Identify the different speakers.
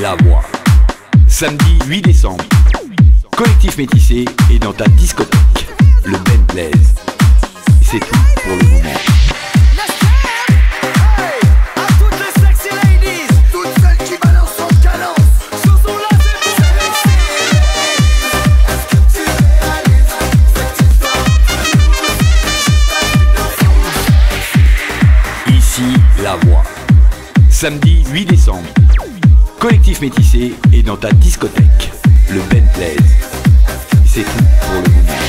Speaker 1: La Voix. Samedi 8 décembre. Collectif Métissé est dans ta discothèque. Le Ben Blaise. C'est tout pour le moment. La Voix. Samedi 8 décembre. Collectif Métissé est dans ta discothèque. Le Ben Blaise. C'est tout pour le moment.